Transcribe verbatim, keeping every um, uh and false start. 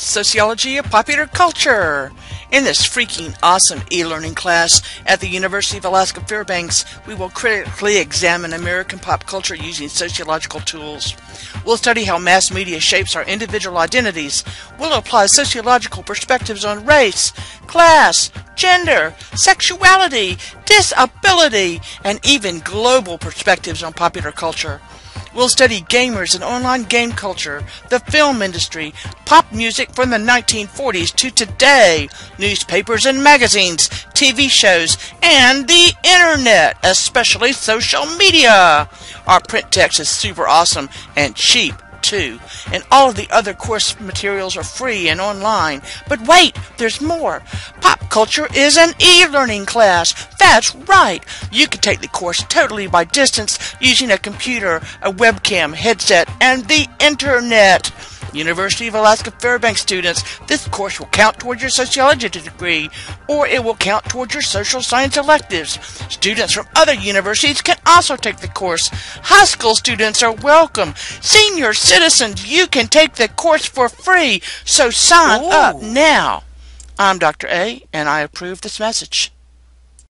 Sociology of Popular Culture. In this freaking awesome e-learning class at the University of Alaska Fairbanks, we will critically examine American pop culture using sociological tools. We'll study how mass media shapes our individual identities. We'll apply sociological perspectives on race, class, gender, sexuality, disability, and even global perspectives on popular culture. We'll study gamers and online game culture, the film industry, pop music from the nineteen forties to today, newspapers and magazines, T V shows, and the internet, especially social media. Our print text is super awesome and cheap too, and all of the other course materials are free and online. But wait, there's more. Pop culture is an e-learning class. That's right. You can take the course totally by distance using a computer, a webcam, headset, and the internet. University of Alaska Fairbanks students, this course will count towards your sociology degree, or it will count towards your social science electives. Students from other universities can also take the course. High school students are welcome. Senior citizens, you can take the course for free, so sign Ooh. up now. I'm Doctor A, and I approve this message.